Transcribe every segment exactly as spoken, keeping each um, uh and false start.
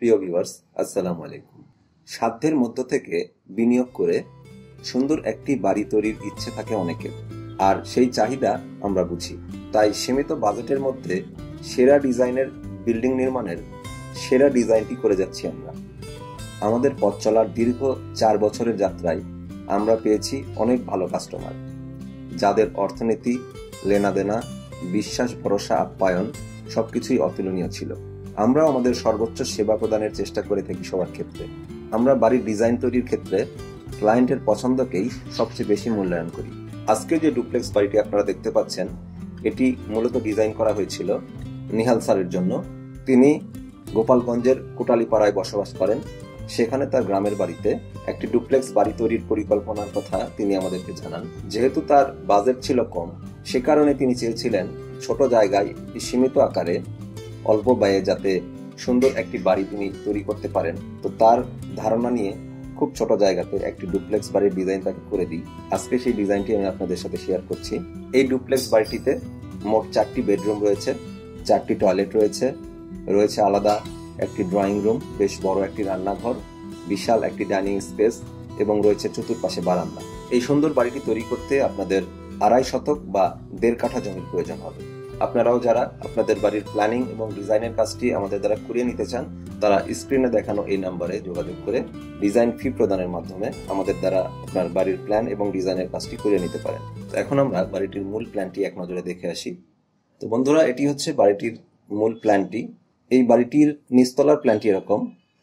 প্রিয় ভিউয়ার্স, আসসালামু আলাইকুম। সাধ্যের মধ্য থেকে বিনিয়োগ করে সুন্দর একটি বাড়ি তৈরির ইচ্ছে থাকে অনেকের, আর সেই চাহিদা আমরা বুঝি। তাই সীমিত বাজেটের মধ্যে সেরা ডিজাইনের বিল্ডিং নির্মাণের সেরা ডিজাইনটি করে যাচ্ছি আমরা। আমাদের পথ চলার দীর্ঘ চার বছরের যাত্রায় আমরা পেয়েছি অনেক ভালো কাস্টমার, যাদের অর্থনীতি, লেনাদেনা, বিশ্বাস, ভরসা, আপ্যায়ন সবকিছুই অতুলনীয় ছিল। আমরা আমাদের সর্বোচ্চ সেবা প্রদানের চেষ্টা করে থাকি সবার ক্ষেত্রে। আমরা বাড়ির ডিজাইন তৈরির ক্ষেত্রে ক্লায়েন্টের পছন্দকেই সবচেয়ে বেশি মূল্যায়ন করি। আজকে যে ডুপ্লেক্স বাড়িটি আপনারা দেখতে পাচ্ছেন, এটি মূলত ডিজাইন করা হয়েছিল নিহাল স্যারের জন্য। তিনি গোপালগঞ্জের কোটালীপাড়ায় বসবাস করেন। সেখানে তার গ্রামের বাড়িতে একটি ডুপ্লেক্স বাড়ি তৈরির পরিকল্পনার কথা তিনি আমাদেরকে জানান। যেহেতু তার বাজেট ছিল কম, সে কারণে তিনি চেয়েছিলেন ছোট জায়গায় সীমিত আকারে অল্প ব্যয়ে যাতে সুন্দর একটি বাড়ি তিনি তৈরি করতে পারেন। তো তার ধারণা নিয়ে খুব ছোট জায়গাতে একটি ডুপ্লেক্স বাড়ির ডিজাইন তাকে করে দিই। আজকে সেই ডিজাইনটি আমি আপনাদের সাথে শেয়ার করছি। এই ডুপ্লেক্স বাড়িটিতে মোট চারটি বেডরুম রয়েছে, চারটি টয়লেট রয়েছে, রয়েছে আলাদা একটি ড্রয়িং রুম, বেশ বড় একটি রান্নাঘর, বিশাল একটি ডাইনিং স্পেস এবং রয়েছে চতুর্পাশে বারান্দা। এই সুন্দর বাড়িটি তৈরি করতে আপনাদের আড়াই শতক বা দেড় কাঠা জমির প্রয়োজন হবে। আপনারাও যারা আপনাদের বাড়ির প্ল্যানিং এবং ডিজাইনের কাজটি আমাদের দ্বারা করিয়ে নিতে চান, তারা স্ক্রিনে দেখানো এই নম্বরে যোগাযোগ করে ডিজাইন ফি প্রদানের মাধ্যমে আমাদের দ্বারা আপনার বাড়ির প্ল্যান এবং ডিজাইনের কাজটি করিয়ে নিতে পারেন। তো এখন আমরা বাড়িটির মূল প্ল্যানটি এক নজরে দেখে আসি। তো বন্ধুরা, এটি হচ্ছে বাড়িটির মূল প্ল্যানটি। এই বাড়িটির নিচতলার প্ল্যানটি এরকম।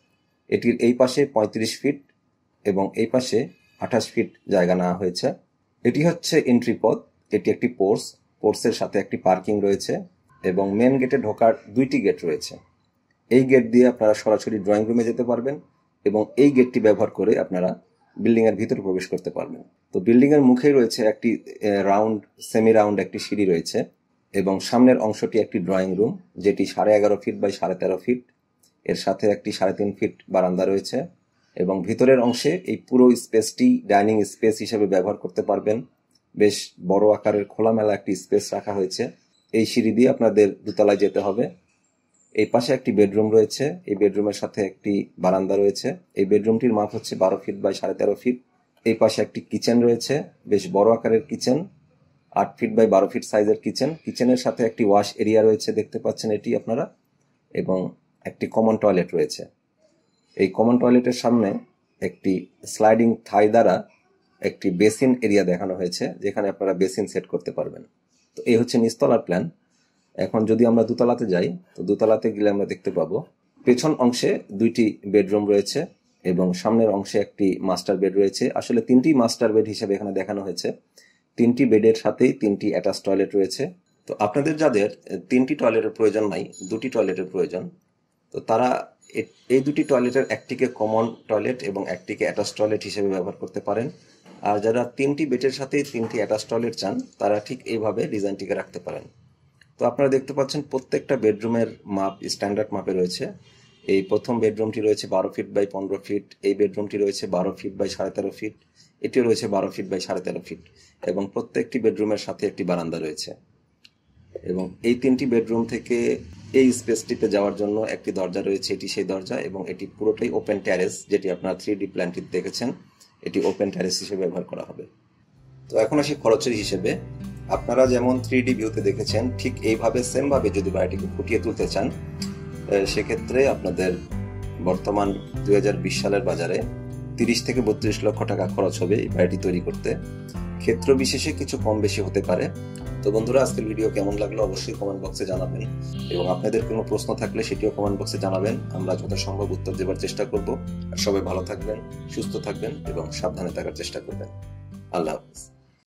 এটির এই পাশে পঁয়ত্রিশ ফিট এবং এই পাশে আঠাশ ফিট জায়গা নেওয়া হয়েছে। এটি হচ্ছে এন্ট্রি পথ। এটি একটি পোর্স, পোর্সের সাথে একটি পার্কিং রয়েছে এবং মেন গেটে ঢোকার দুইটি গেট রয়েছে। এই গেট দিয়ে আপনারা সরাসরি ড্রয়িং রুমে যেতে পারবেন এবং এই গেটটি ব্যবহার করে আপনারা বিল্ডিং এর ভিতরে প্রবেশ করতে পারবেন। তো বিল্ডিং এর মুখেই রয়েছে একটি রাউন্ড, সেমি রাউন্ড একটি সিঁড়ি রয়েছে এবং সামনের অংশটি একটি ড্রয়িং রুম, যেটি সাড়ে এগারো ফিট বাই সাড়ে তেরো ফিট। এর সাথে একটি সাড়ে তিন ফিট বারান্দা রয়েছে এবং ভিতরের অংশে এই পুরো স্পেসটি ডাইনিং স্পেস হিসেবে ব্যবহার করতে পারবেন। বেশ বড় আকারের খোলামেলা একটি স্পেস রাখা হয়েছে। এই সিঁড়ি দিয়ে আপনাদের দোতলায় যেতে হবে। এই পাশে একটি বেডরুম রয়েছে, এই বেডরুমের সাথে একটি বারান্দা রয়েছে। এই বেডরুমটির মাপ হচ্ছে বারো ফিট বাই সাড়ে তেরো ফিট। এই পাশে একটি কিচেন রয়েছে, বেশ বড় আকারের কিচেন, আট ফিট বাই বারো ফিট সাইজের কিচেন। কিচেনের সাথে একটি ওয়াশ এরিয়া রয়েছে, দেখতে পাচ্ছেন এটি আপনারা, এবং একটি কমন টয়লেট রয়েছে। এই কমন টয়লেটের সামনে একটি স্লাইডিং থাই দ্বারা একটি বেসিন এরিয়া দেখানো হয়েছে, যেখানে আপনারা বেসিন সেট করতে পারবেন। তো এই হচ্ছে নিচতলার প্ল্যান। এখন যদি আমরা দোতলাতে যাই, তো দোতলাতে গেলে আমরা দেখতে পাবো পেছন অংশে দুইটি বেডরুম রয়েছে এবং সামনের অংশে একটি মাস্টার বেড রয়েছে। আসলে তিনটি মাস্টার বেড হিসেবে এখানে দেখানো হয়েছে। তিনটি বেডের সাথেই তিনটি অ্যাটাচ টয়লেট রয়েছে। তো আপনাদের যাদের তিনটি টয়লেটের প্রয়োজন নাই, দুটি টয়লেটের প্রয়োজন, তো তারা এই দুটি টয়লেটের একটিকে কমন টয়লেট এবং একটিকে অ্যাটাচ টয়লেট হিসেবে ব্যবহার করতে পারেন। আর যারা তিনটি বেডের সাথেই তিনটি অ্যাটাচ টয়লেট চান, তারা ঠিক এইভাবে ডিজাইনটিকে রাখতে পারেন। তো আপনারা দেখতে পাচ্ছেন প্রত্যেকটা বেডরুমের মাপ স্ট্যান্ডার্ড মাপে রয়েছে। এই প্রথম বেডরুমটি রয়েছে বারো ফিট বাই পনেরো ফিট, এই বেডরুমটি রয়েছে বারো ফিট বাই সাড়ে তেরো ফিট, এটিও রয়েছে বারো ফিট বাই সাড়ে তেরো ফিট এবং প্রত্যেকটি বেডরুমের সাথে একটি বারান্দা রয়েছে। এবং এই তিনটি বেডরুম থেকে এই স্পেসটিতে যাওয়ার জন্য একটি দরজা রয়েছে, এটি সেই দরজা, এবং এটি পুরোটাই ওপেন ট্যারেস, যেটি আপনারা থ্রি ডি প্ল্যানটি দেখেছেন। এটি ওপেন ট্যারেস হিসেবে ব্যবহার করা হবে। তো এখন আসি খরচের হিসেবে। আপনারা যেমন থ্রি ডি ভিউতে দেখেছেন, ঠিক এইভাবে সেম ভাবে যদি বাড়িটিকে ফুটিয়ে তুলতে চান, সেক্ষেত্রে আপনাদের বর্তমান দুই হাজার বিশ সালের বাজারে তিরিশ থেকে বত্রিশ লক্ষ টাকা খরচ হবে এই বাড়িটি তৈরি করতে। ক্ষেত্র বিশেষে কিছু কম বেশি হতে পারে। তো বন্ধুরা, আজকের ভিডিও কেমন লাগলো অবশ্যই কমেন্ট বক্সে জানাবেন এবং আপনাদের কোনো প্রশ্ন থাকলে সেটিও কমেন্ট বক্সে জানাবেন। আমরা যথাসম্ভব উত্তর দেওয়ার চেষ্টা করব। আর সবাই ভালো থাকবেন, সুস্থ থাকবেন এবং সাবধানে থাকার চেষ্টা করবেন। আল্লাহ হাফেজ।